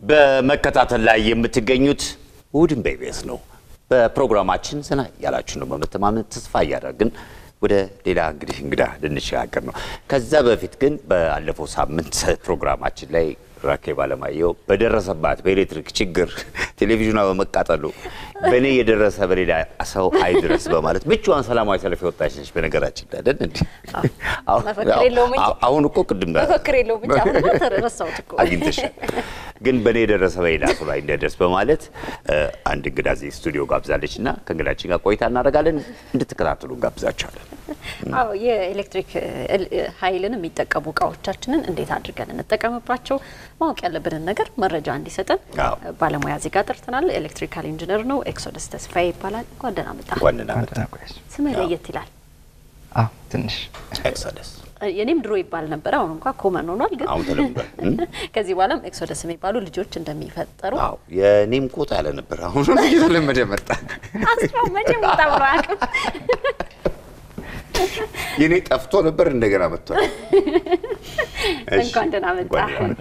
በመከታተል ላይ የምትገኙት እሁድን በኢቢኤስ ነው። በፕሮግራማችን ሰና ያላችሁ ነው በመተማመን ተስፋ ያደርግን ወደ ሌላ እንግዳ ልንሻገር ነው። ከዛ በፊት ግን ባለፈው ሳምንት ፕሮግራማችን ላይ ራኬብ አለማየሁ በደረሰባት በኤሌክትሪክ ችግር ቴሌቪዥኗ በመቃጠሉ በኔ የደረሰ በሌላ ሰው አይድረስ በማለት ብቻዋን ሰላማዊ ሰልፍ ወጣች ነች። በነገራችን ላይ አይደል እንዴ? አሁን እኮ ቅድም መፈክሬለው ብቻ አሁን ተረሳው እኮ አግኝተሻል። ግን በኔ የደረሰ በሌላ ሰው ላይ እንደደረስ በማለት አንድ እንግዳ እዚህ ስቱዲዮ ጋብዛለችና ከእንግዳችን ጋር ቆይታ እናደርጋለን። እንድትከታተሉ ጋብዛችኋለን። አዎ የኤሌክትሪክ ኃይልን የሚጠቀሙ እቃዎቻችንን እንዴት አድርገን እንጠቀምባቸው ማወቅ ያለብንን ነገር መረጃ እንዲሰጠን ባለሙያ እዚህ ጋር ጠርተናል። ኤሌክትሪካል ኢንጂነር ነው። ኤክሶደስ ተስፋዬ ይባላል። ጓደና መጣ ስሜ ለየት ይላል። ትንሽ ኤክሶደስ የኔም ድሮ ይባል ነበር። አሁን እንኳን ኮመን ሆኗል። ግን አሁን ተለምዷል። ከዚህ በኋላም ኤክሶደስ የሚባሉ ልጆች እንደሚፈጠሩ የኔም ቆጣ ያለ ነበር። አሁን ነው እየተለመደ መጣ። አስፋው መቼም ወጣብራቅ የኔ ጠፍቶ ነበር እንደገና መጥቷል። እንኳን ደህና መጣ።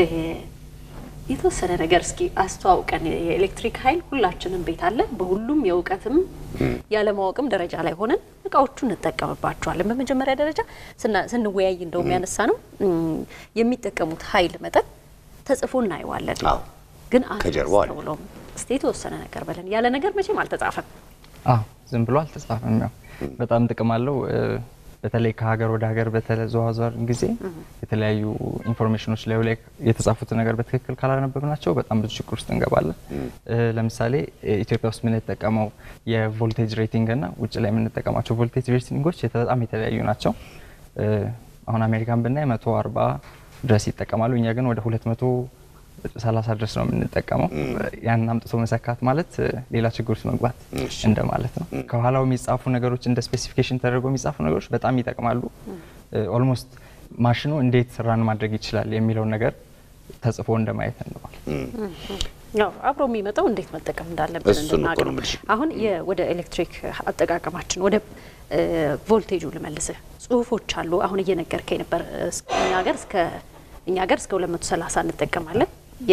የተወሰነ ነገር እስኪ አስተዋውቀን። የኤሌክትሪክ ኃይል ሁላችንም ቤት አለ። በሁሉም የውቀትም ያለ ማወቅም ደረጃ ላይ ሆነን እቃዎቹን እንጠቀምባቸዋለን። በመጀመሪያ ደረጃ ስንወያይ እንደውም ያነሳ ነው የሚጠቀሙት ኃይል መጠን ተጽፎ እናየዋለን። ግን ከጀርባው እስቲ የተወሰነ ነገር በለን። ያለ ነገር መቼም አልተጻፈም። ዝም ብሎ አልተጻፈም። ያው በጣም ጥቅም አለው። በተለይ ከሀገር ወደ ሀገር በተዘዋዋር ጊዜ የተለያዩ ኢንፎርሜሽኖች ላይ የተጻፉት ነገር በትክክል ካላነበብናቸው በጣም ብዙ ችግር ውስጥ እንገባለን። ለምሳሌ ኢትዮጵያ ውስጥ የምንጠቀመው የቮልቴጅ ሬቲንግ እና ውጭ ላይ የምንጠቀማቸው ቮልቴጅ ሬቲንጎች በጣም የተለያዩ ናቸው። አሁን አሜሪካን ብናይ 140 ድረስ ይጠቀማሉ። እኛ ግን ወደ 230 ድረስ ነው የምንጠቀመው። ያን አምጥቶ መሰካት ማለት ሌላ ችግር ውስጥ መግባት እንደማለት ነው። ከኋላው የሚጻፉ ነገሮች እንደ ስፔሲፊኬሽን ተደርገው የሚጻፉ ነገሮች በጣም ይጠቅማሉ። ኦልሞስት ማሽኑ እንዴት ራን ማድረግ ይችላል የሚለው ነገር ተጽፎ እንደማየት ነው ማለት ነው። አብሮ የሚመጣው እንዴት መጠቀም እንዳለብን እናገር። አሁን ወደ ኤሌክትሪክ አጠቃቀማችን ወደ ቮልቴጁ ልመልስ። ጽሁፎች አሉ። አሁን እየነገርከኝ ነበር። እኛ ሀገር እስከ 230 እንጠቀማለን።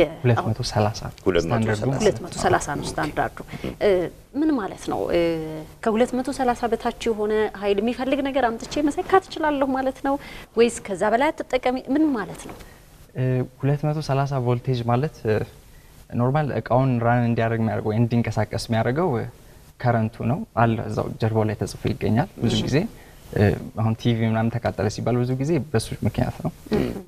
230 ነው ስታንዳርዱ። ምን ማለት ነው? ከ230 በታች የሆነ ኃይል የሚፈልግ ነገር አምጥቼ መሰካት እችላለሁ ማለት ነው ወይስ ከዛ በላይ ተጠቀሚ? ምን ማለት ነው? 230 ቮልቴጅ ማለት ኖርማል እቃውን ራን እንዲያደርግ የሚያደርገው እንዲንቀሳቀስ የሚያደርገው ከረንቱ ነው አለ እዛው ጀርባው ላይ ተጽፎ ይገኛል። ብዙ ጊዜ አሁን ቲቪ ምናምን ተቃጠለ ሲባል ብዙ ጊዜ በሱ ምክንያት ነው።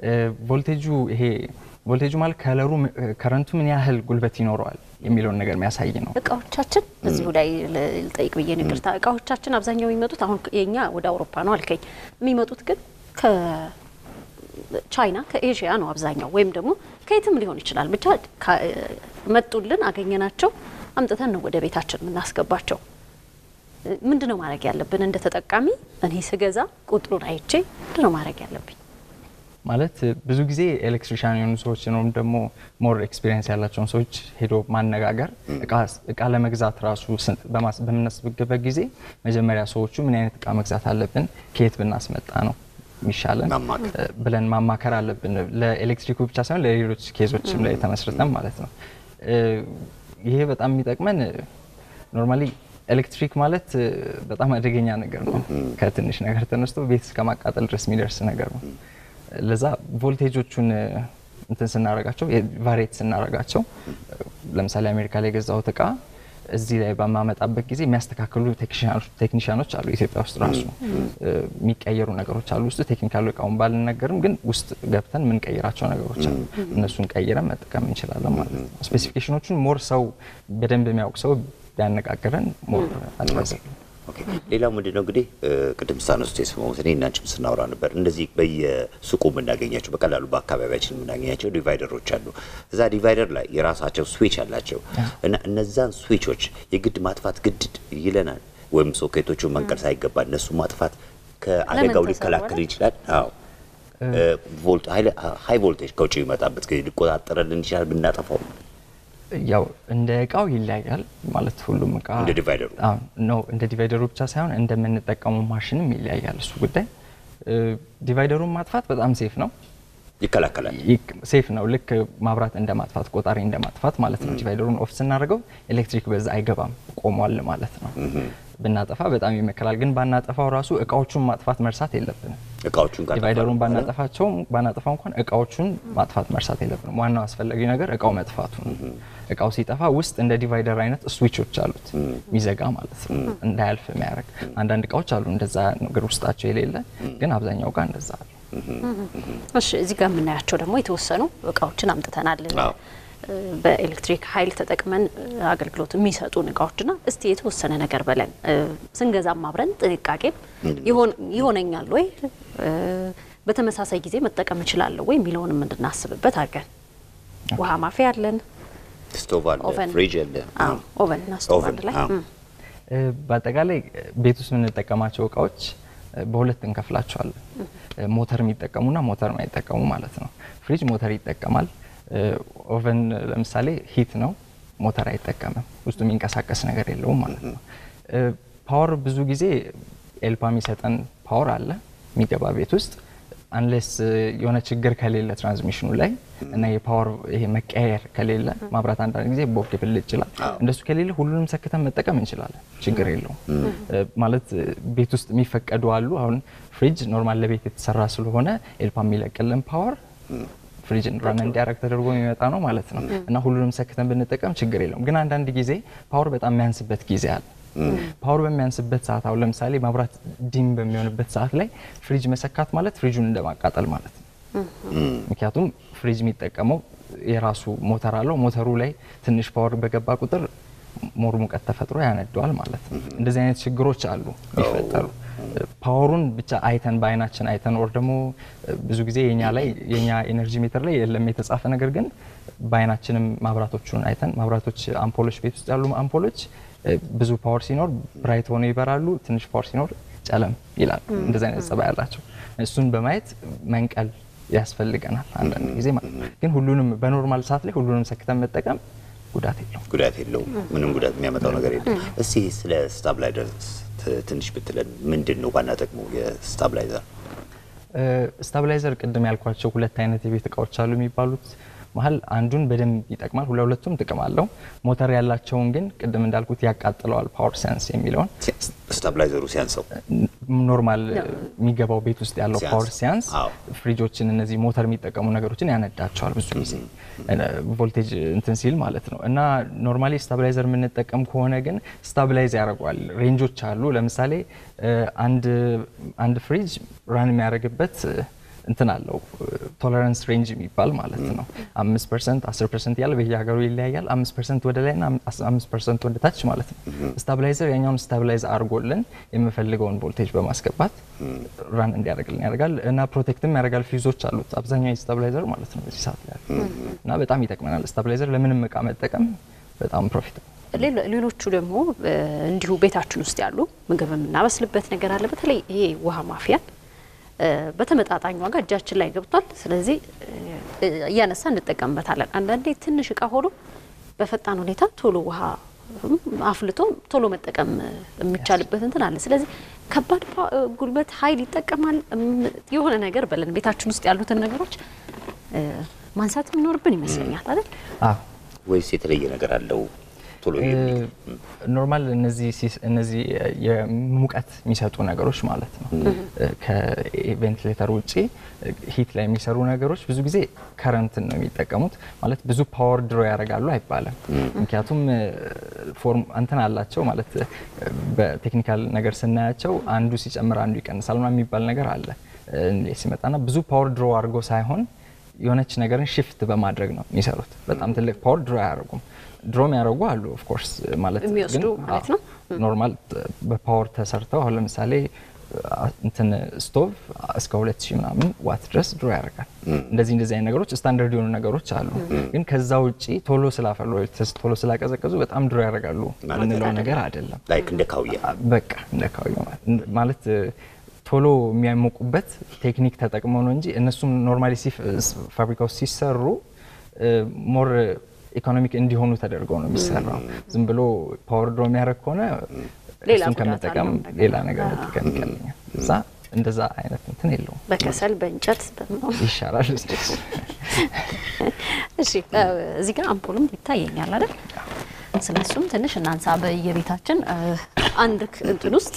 ቮልቴጁ ማለት ከረንቱ ምን ያህል ጉልበት ይኖረዋል የሚለውን ነገር የሚያሳይ ነው። እቃዎቻችን እዚሁ ላይ ልጠይቅ ብዬ ንግርታ እቃዎቻችን አብዛኛው የሚመጡት አሁን የኛ ወደ አውሮፓ ነው አልከኝ። የሚመጡት ግን ከቻይና ከኤዥያ ነው አብዛኛው፣ ወይም ደግሞ ከየትም ሊሆን ይችላል። ብቻ መጡልን አገኘናቸው አምጥተን ነው ወደ ቤታችን የምናስገባቸው። ምንድነው ማድረግ ያለብን እንደ ተጠቃሚ? እኔ ስገዛ ቁጥሩን አይቼ ምንድነው ማድረግ ያለብኝ? ማለት ብዙ ጊዜ ኤሌክትሪሻን የሆኑ ሰዎች ነው ደግሞ ሞር ኤክስፒሪየንስ ያላቸውን ሰዎች ሄዶ ማነጋገር እቃ ለመግዛት ራሱ በምናስብበት ጊዜ መጀመሪያ ሰዎቹ ምን አይነት እቃ መግዛት አለብን፣ ከየት ብናስመጣ ነው የሚሻለን ብለን ማማከር አለብን። ለኤሌክትሪኩ ብቻ ሳይሆን ለሌሎች ኬዞችም ላይ ተመስርተን ማለት ነው። ይሄ በጣም የሚጠቅመን ኖርማሊ ኤሌክትሪክ ማለት በጣም አደገኛ ነገር ነው። ከትንሽ ነገር ተነስቶ ቤት እስከ ማቃጠል ድረስ የሚደርስ ነገር ነው። ለዛ ቮልቴጆቹን እንትን ስናረጋቸው ቫሪየት ስናረጋቸው ለምሳሌ አሜሪካ ላይ ገዛውት እቃ እዚህ ላይ በማመጣበት ጊዜ የሚያስተካክሉ ቴክኒሻኖች አሉ። ኢትዮጵያ ውስጥ ራሱ የሚቀየሩ ነገሮች አሉ። ውስጥ ቴክኒካል እቃውን ባልነገርም ግን ውስጥ ገብተን ምን ቀይራቸው ነገሮች አሉ። እነሱን ቀይረን መጠቀም እንችላለን ማለት ነው። ስፔሲፊኬሽኖቹን ሞር ሰው በደንብ የሚያውቅ ሰው ቢያነጋግረን ሞር አድቫይስ። ኦኬ ሌላው ምንድነው እንግዲህ ቅድም ሳነስቶ የሰማሁት እኔ እናንቺም ስናወራ ነበር። እንደዚህ በየሱቁ የምናገኛቸው በቀላሉ በአካባቢያችን የምናገኛቸው ዲቫይደሮች አሉ። እዛ ዲቫይደር ላይ የራሳቸው ስዊች አላቸው እና እነዛን ስዊቾች የግድ ማጥፋት ግድ ይለናል ወይም ሶኬቶቹ መንቀል ሳይገባ እነሱ ማጥፋት ከአደጋው ሊከላከል ይችላል። አዎ ሃይ ቮልቴጅ ከውጪ ይመጣበት ሊቆጣጠረልን ይችላል ብናጠፋው። ያው እንደ እቃው ይለያያል ማለት ሁሉም እቃ እንደ ዲቫይደሩ ነው። እንደ ዲቫይደሩ ብቻ ሳይሆን እንደምንጠቀመው ማሽንም ይለያያል እሱ ጉዳይ። ዲቫይደሩን ማጥፋት በጣም ሴፍ ነው። ይከላከላል ሴፍ ነው ልክ ማብራት እንደማጥፋት ቆጣሪ እንደማጥፋት ማለት ነው ዲቫይደሩን ኦፍ ስናደርገው ኤሌክትሪክ በዛ አይገባም ቆሟል ማለት ነው ብናጠፋ በጣም ይመከራል ግን ባናጠፋው ራሱ እቃዎቹን ማጥፋት መርሳት የለብንም እቃዎቹን ጋር ዲቫይደሩን ባናጠፋው እንኳን እቃዎቹን ማጥፋት መርሳት የለብንም ዋናው አስፈላጊ ነገር እቃው መጥፋቱ እቃው ሲጠፋ ውስጥ እንደ ዲቫይደር አይነት ስዊቾች አሉት ሚዘጋ ማለት ነው እንዳያልፍ የሚያደርግ አንዳንድ እቃዎች አሉ እንደዛ ነገር ውስጣቸው የሌለ ግን አብዛኛው ጋር እንደዛ አለ እሺ እዚህ ጋር ምናያቸው ደግሞ የተወሰኑ እቃዎችን አምጥተናል በኤሌክትሪክ ኃይል ተጠቅመን አገልግሎት የሚሰጡን እቃዎችና እስቲ የተወሰነ ነገር በለን ስንገዛም አብረን ጥንቃቄ ይሆነኛል ወይ በተመሳሳይ ጊዜ መጠቀም ይችላል ወይ የሚለውንም እንድናስብበት አድርገን ውሃ ማፍያ አለን ስቶቭ አለ ፍሪጅ አለ ኦቨን እና ስቶቭ አለ ላይ በአጠቃላይ ቤት ውስጥ የምንጠቀማቸው እቃዎች በሁለት እንከፍላቸዋለን ሞተር የሚጠቀሙና ሞተር የማይጠቀሙ ማለት ነው ፍሪጅ ሞተር ይጠቀማል ኦቨን ለምሳሌ ሂት ነው ሞተር አይጠቀምም ውስጡ የሚንቀሳቀስ ነገር የለውም ማለት ነው ፓወር ብዙ ጊዜ ኤልፓ የሚሰጠን ፓወር አለ የሚገባ ቤት ውስጥ አንሌስ የሆነ ችግር ከሌለ ትራንስሚሽኑ ላይ እና የፓወር ይሄ መቀየር ከሌለ ማብራት አንዳንድ ጊዜ ቦክ ይፈልጥ ይችላል እንደሱ ከሌለ ሁሉንም ሰክተን መጠቀም እንችላለን ችግር የለውም ማለት ቤት ውስጥ የሚፈቀዱ አሉ አሁን ፍሪጅ ኖርማል ለቤት የተሰራ ስለሆነ ኤልፓ የሚለቅልን ፓወር ፍሪጅን ራን እንዲያረግ ተደርጎ የሚመጣ ነው ማለት ነው እና ሁሉንም ሰክተን ብንጠቀም ችግር የለውም ግን አንዳንድ ጊዜ ፓወር በጣም የሚያንስበት ጊዜ አለ ፓወር በሚያንስበት ሰዓት አሁን ለምሳሌ ማብራት ዲም በሚሆንበት ሰዓት ላይ ፍሪጅ መሰካት ማለት ፍሪጁን እንደማቃጠል ማለት ነው ምክንያቱም ፍሪጅ የሚጠቀመው የራሱ ሞተር አለው ሞተሩ ላይ ትንሽ ፓወር በገባ ቁጥር ሞር ሙቀት ተፈጥሮ ያነደዋል ማለት ነው እንደዚህ አይነት ችግሮች አሉ ይፈጠሩ ፓወሩን ብቻ አይተን ባይናችን አይተን ወር ደግሞ ብዙ ጊዜ የኛ ኤነርጂ ሜተር ላይ የለም የተጻፈ ነገር ግን ባይናችንም ማብራቶቹን አይተን ማብራቶች አምፖሎች ቤት ውስጥ ያሉ አምፖሎች ብዙ ፓወር ሲኖር ብራይት ሆነው ይበራሉ ትንሽ ፓወር ሲኖር ጨለም ይላል እንደዛ አይነት ጸባይ ያላቸው እሱን በማየት መንቀል ያስፈልገናል አንዳንድ ጊዜ ማለት ግን ሁሉንም በኖርማል ሰዓት ላይ ሁሉንም ሰክተን መጠቀም ጉዳት የለውም ምንም ጉዳት የሚያመጣው ነገር የለም እስቲ ስለ ስታብላይዘር ትንሽ ብትለን ምንድነው ዋና ጥቅሙ የስታብላይዘር ስታብላይዘር ቅድም ያልኳቸው ሁለት አይነት የቤት እቃዎች አሉ የሚባሉት መሃል አንዱን በደንብ ይጠቅማል ሁለቱም ጥቅም አለው ሞተር ያላቸውን ግን ቅድም እንዳልኩት ያቃጥለዋል ፓወር ሴንስ የሚለውን ስታብላይዘሩ ሲያንሰው ኖርማል የሚገባው ቤት ውስጥ ያለው ፓወር ሴንስ ፍሪጆችን እነዚህ ሞተር የሚጠቀሙ ነገሮችን ያነዳቸዋል ብዙ ጊዜ ቮልቴጅ እንትን ሲል ማለት ነው እና ኖርማሊ ስታብላይዘር የምንጠቀም ከሆነ ግን ስታብላይዝ ያደርጋል ሬንጆች አሉ ለምሳሌ አንድ ፍሪጅ ራን የሚያደርግበት እንትን አለው ቶለራንስ ሬንጅ የሚባል ማለት ነው 5% 10% ያለ በየሀገሩ ይለያያል 5% ወደ ላይና 5% ወደ ታች ማለት ነው ስታብላይዘር ያኛውን ስታብላይዝ አርጎልን የምፈልገውን ቮልቴጅ በማስገባት ራን እንዲያደርግልን ያደርጋል እና ፕሮቴክትም ያደርጋል ፊውዞች አሉት አብዛኛው ስታብላይዘር ማለት ነው በዚህ ሰዓት ላይ እና በጣም ይጠቅመናል ስታብላይዘር ለምንም እቃ መጠቀም በጣም ፕሮፊት ሌሎቹ ደግሞ እንዲሁ ቤታችን ውስጥ ያሉ ምግብ እናበስልበት ነገር አለ በተለይ ይሄ ውሃ ማፍያ በተመጣጣኝ ዋጋ እጃችን ላይ ገብቷል ስለዚህ ያነሳ እንጠቀምበታለን አንዳንዴ ትንሽ እቃ ሆኖ በፈጣን ሁኔታ ቶሎ ውሃ አፍልቶ ቶሎ መጠቀም የሚቻልበት እንትን አለ ስለዚህ ከባድ ጉልበት ኃይል ይጠቀማል የሆነ ነገር በለን ቤታችን ውስጥ ያሉትን ነገሮች ማንሳት የሚኖርብን ይመስለኛል አይደል ወይስ የተለየ ነገር አለው ኖርማል እነዚህ የሙቀት የሚሰጡ ነገሮች ማለት ነው ከቬንቲሌተር ውጪ ሂት ላይ የሚሰሩ ነገሮች ብዙ ጊዜ ከረንት ነው የሚጠቀሙት ማለት ብዙ ፓወር ድሮ ያደርጋሉ አይባልም ምክንያቱም ፎርም እንትን አላቸው ማለት በቴክኒካል ነገር ስናያቸው አንዱ ሲጨምር አንዱ ይቀንሳል ማለት የሚባል ነገር አለ ሲመጣና ብዙ ፓወር ድሮ አድርጎ ሳይሆን የሆነች ነገርን ሽፍት በማድረግ ነው የሚሰሩት በጣም ትልቅ ፓወር ድሮ ያደርጉም ድሮም ያደርጉ አሉ ኦፍ ኮርስ ማለት ግን ማለት ነው ኖርማል በፓወር ተሰርተው አሁን ለምሳሌ እንትን ስቶቭ እስከ 2000 ምናምን ዋት ድረስ ድሮ ያደርጋል እንደዚህ አይነት ነገሮች ስታንዳርድ የሆኑ ነገሮች አሉ ግን ከዛ ውጪ ቶሎ ስላፈሉ ቶሎ ስላቀዘቀዙ በጣም ድሮ ያደርጋሉ ምንለው ነገር አይደለም ላይክ እንደ ካውያ በቃ እንደ ካውያ ማለት ቶሎ የሚያሞቁበት ቴክኒክ ተጠቅመው ነው እንጂ እነሱም ኖርማሊ ፋብሪካው ሲሰሩ ሞር ኢኮኖሚክ እንዲሆኑ ተደርገው ነው የሚሰራው ዝም ብሎ ፓወር ድሮ የሚያደርግ ከሆነ እሱን ከመጠቀም ሌላ ነገር መጠቀም ይቀልኛል እዛ እንደዛ አይነት እንትን የለውም በከሰል በእንጨት ይሻላል እሺ እዚህ ጋር አምፖልም ይታየኛል አይደል ስለሱም ትንሽ እናንሳ በየቤታችን አንድ እንትን ውስጥ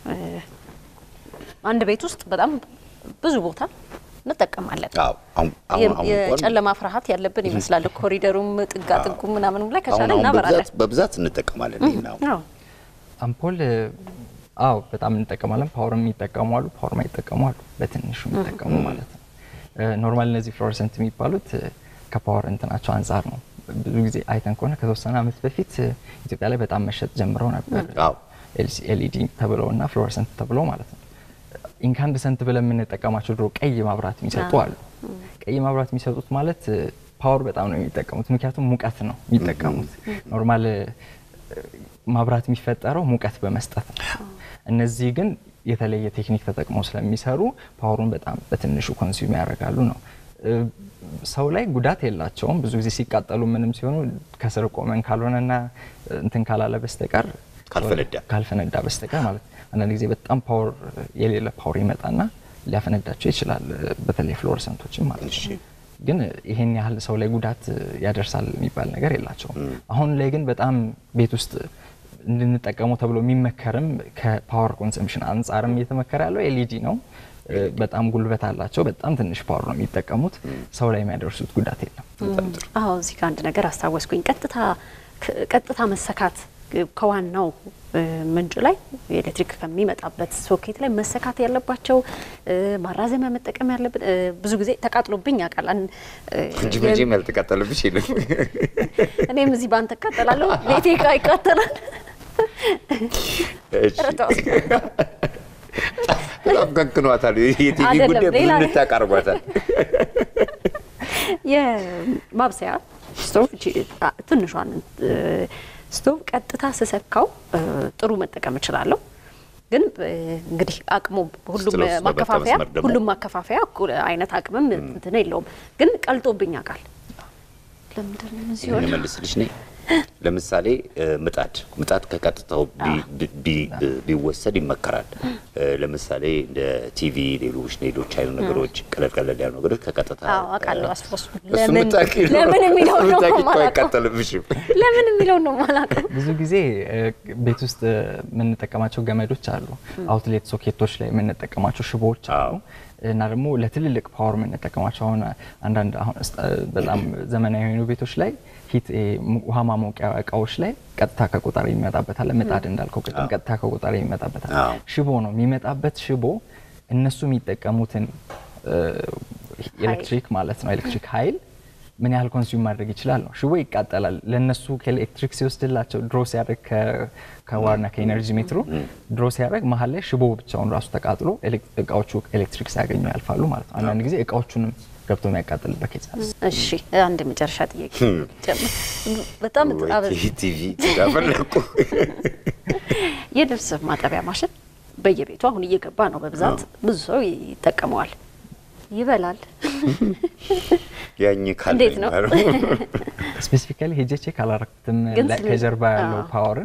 አንድ ቤት ውስጥ በጣም ብዙ ቦታ እንጠቀማለን የጨለማ ፍርሃት ያለብን ይመስላል ኮሪደሩም ጥጋ ጥጉም ምናምን ላይ ከቻለ እናበራለን በብዛት እንጠቀማለን ነው አምፖል በጣም እንጠቀማለን ፓወርም ይጠቀማሉ ፓወር ማይጠቀማሉ በትንሹ ይጠቀሙ ማለት ነው ኖርማል እነዚህ ፍሎረሰንት የሚባሉት ከፓወር እንትናቸው አንፃር ነው ብዙ ጊዜ አይተን ከሆነ ከተወሰነ አመት በፊት ኢትዮጵያ ላይ በጣም መሸጥ ጀምረው ነበር LED ተብለውና ፍሎረሰንት ተብለው ማለት ነው ኢንካንደሰንት ብለን የምንጠቀማቸው ድሮ ቀይ ማብራት የሚሰጡ አሉ ቀይ ማብራት የሚሰጡት ማለት ፓወር በጣም ነው የሚጠቀሙት ምክንያቱም ሙቀት ነው የሚጠቀሙት ኖርማል ማብራት የሚፈጠረው ሙቀት በመስጠት ነው እነዚህ ግን የተለየ ቴክኒክ ተጠቅመው ስለሚሰሩ ፓወሩን በጣም በትንሹ ኮንሱም ያደርጋሉ ነው ሰው ላይ ጉዳት የላቸውም ብዙ ጊዜ ሲቃጠሉ ምንም ሲሆኑ ከስር ቆመን ካልሆነና እንትን ካላለ በስተቀር ካልፈነዳ በስተቀር ማለት አንዳንድ ጊዜ በጣም ፓወር የሌለ ፓወር ይመጣና ሊያፈነዳቸው ይችላል በተለይ ፍሎረሰንቶችም ማለት ነው ግን ይሄን ያህል ሰው ላይ ጉዳት ያደርሳል የሚባል ነገር የላቸውም አሁን ላይ ግን በጣም ቤት ውስጥ እንድንጠቀመው ተብሎ የሚመከርም ከፓወር ኮንሰምፕሽን አንፃርም እየተመከረ ያለው LED ነው በጣም ጉልበት አላቸው በጣም ትንሽ ፓወር ነው የሚጠቀሙት ሰው ላይ የሚያደርሱት ጉዳት የለም እዚህ ጋር አንድ ነገር አስተዋወስኩኝ ቀጥታ መሰካት ከዋናው ምንጭ ላይ ኤሌክትሪክ ከሚመጣበት ሶኬት ላይ መሰካት ያለባቸው ማራዘሚያ መጠቀም ያለበት ብዙ ጊዜ ተቃጥሎብኝ ያቃል እንጂ መልተቃጠለብሽ ይልም እኔም እዚህ ባንተ ተቃጠላለሁ ቤቴ ጋር ይቃጠላል እሺ ታቀንቅኗታል የቲቪ ጉዳይ ምን ተቃርቧታል የማብሰያ ስቶቭ ትንሿን ስቶቭ ቀጥታ ሰሰካው ጥሩ መጠቀም ይችላል ግን እንግዲህ አቅሙ ሁሉም ማከፋፈያ አይነት አቅምም እንትን የለውም ግን ቀልጦብኝ ያቃል ለምንድነው ሲሆን መልስልሽ ነኝ ለምሳሌ ምጣድ ከቀጥታው ቢወሰድ ይመከራል ለምሳሌ እንደ ቲቪ ሌሎች አይነት ነገሮች ቀለል ያሉ ነገሮች ከቀጥታ አቃለው አስፎስ ለምን የሚለው ነው ማለት ብዙ ጊዜ ቤት ውስጥ የምንጠቀማቸው ገመዶች አሉ አውትሌት ሶኬቶች ላይ የምንጠቀማቸው ሽቦዎች አሉ እና ደግሞ ለትልልቅ ፓወር የምንጠቀማቸው አንዳንድ በጣም ዘመናዊ የሆኑ ቤቶች ላይ ሂት ውሃ ማሞቂያ እቃዎች ላይ ቀጥታ ከቆጣሪ ይመጣበታል ምጣድ እንዳልከው ቀጥታ ከቆጣሪ ይመጣበታል ሽቦ ነው የሚመጣበት ሽቦ እነሱ የሚጠቀሙትን ኤሌክትሪክ ማለት ነው ኤሌክትሪክ ኃይል ምን ያህል ኮንሱም ማድረግ ይችላል ነው ሽቦ ይቃጠላል ለነሱ ከኤሌክትሪክ ሲወስድላቸው ድሮ ሲያደርግ ከዋርና ከኤነርጂ ሜትሩ ድሮ ሲያደርግ መሀል ላይ ሽቦ ብቻውን ራሱ ተቃጥሎ ኤሌክትሪካዎቹ ኤሌክትሪክ ሲያገኙ ያልፋሉ ማለት ነው አንዳንድ ጊዜ እቃዎቹንም ገብቶ የሚያቃጥልበት ይችላል እሺ አንድ መጨረሻ ጥያቄ በጣም ቲቪ ተጋፈለቁ የልብስ ማጠቢያ ማሽን በየቤቱ አሁን እየገባ ነው በብዛት ብዙ ሰው ይጠቀመዋል ይበላል ያኝ ካለ እንዴት ነው ስፔሲፊካሊ ሄጄ ቼክ አላረክተም ከጀርባ ያለው ፓወርን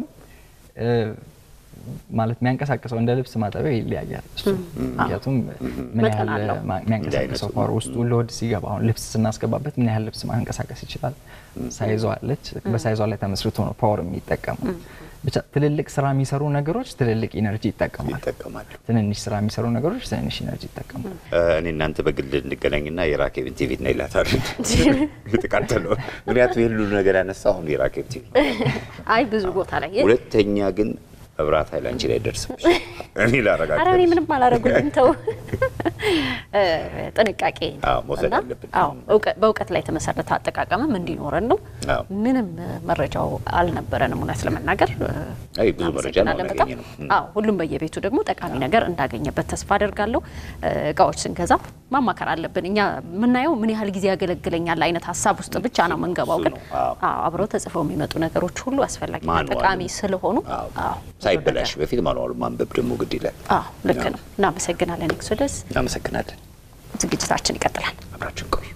ማለት የሚያንቀሳቅሰው እንደ ልብስ ማጠቢያ ይለያያል ምክንያቱም ምን ያህል የሚያንቀሳቅሰው ፓወር ውስጡ ሎድ ሲገባ አሁን ልብስ ስናስገባበት ምን ያህል ልብስ ማንቀሳቀስ ይችላል ሳይዟ አለች በሳይዟ ላይ ተመስርቶ ነው ፓወር የሚጠቀሙ ብቻ ትልልቅ ስራ የሚሰሩ ነገሮች ትልልቅ ኢነርጂ ይጠቀማሉ ትንንሽ ስራ የሚሰሩ ነገሮች ትንንሽ ኢነርጂ ይጠቀማሉ እኔ እናንተ በግል እንገናኝና የራኬብን ቲቪ እና ይላታል ልትቃጠለው ምክንያቱም ይሄ ሁሉ ነገር ያነሳው አሁን የራኬብ ቲቪ አይ ብዙ ቦታ ላይ ሁለተኛ ግን አብራት ሃይላንድ ላይ ደርሰሽ እኔ ላረጋግጥ አራኒ ምንም አላረጉልኝ ተው ጥንቃቄ መውሰድ አለብን በእውቀት ላይ ተመሰረተ አጠቃቀምም እንዲኖረን ነው ምንም መረጃው አልነበረንም ማለት ለመናገር አይ ብዙ መረጃ ነው ሁሉም በየቤቱ ደግሞ ጠቃሚ ነገር እንዳገኘበት ተስፋ አደርጋለሁ እቃዎች ስንገዛ ማማከር አለብን እኛ ምናየው ምን ያህል ጊዜ ያገለግለኛል አይነት ሐሳብ ውስጥ ብቻ ነው መንገባው ግን አብረው ተጽፈው የሚመጡ ነገሮች ሁሉ አስፈላጊ ጠቃሚ ስለሆኑ ሳይበላሽ በፊት ማኑዋሉ ማንበብ ደግሞ ግድ ይላል ልክ ነው እናመሰግናለን ኤክሶደስ እናመሰግናለን ዝግጅታችን ይቀጥላል አብራችሁን ቆዩ